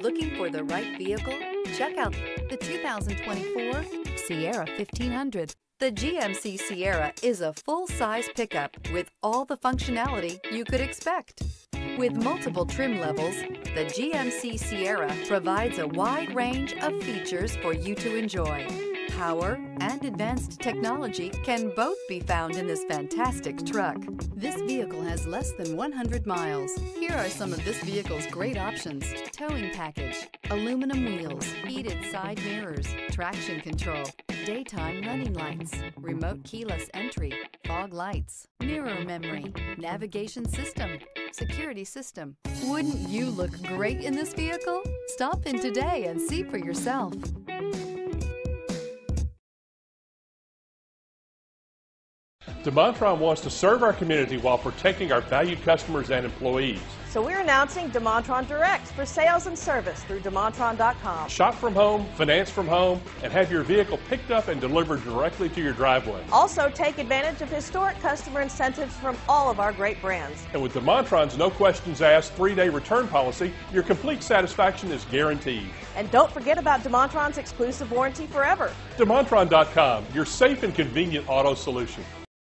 Looking for the right vehicle? Check out the 2024 Sierra 1500. The GMC Sierra is a full-size pickup with all the functionality you could expect. With multiple trim levels, the GMC Sierra provides a wide range of features for you to enjoy. Power and advanced technology can both be found in this fantastic truck. This vehicle has less than 100 miles. Here are some of this vehicle's great options: towing package, aluminum wheels, heated side mirrors, traction control, daytime running lights, remote keyless entry, fog lights, mirror memory, navigation system, security system. Wouldn't you look great in this vehicle? Stop in today and see for yourself. DeMontrond wants to serve our community while protecting our valued customers and employees. So we're announcing DeMontrond Direct for sales and service through DeMontrond.com. Shop from home, finance from home, and have your vehicle picked up and delivered directly to your driveway. Also, take advantage of historic customer incentives from all of our great brands. And with DeMontrond's no questions asked 3-day return policy, your complete satisfaction is guaranteed. And don't forget about DeMontrond's exclusive warranty forever. DeMontrond.com, your safe and convenient auto solution.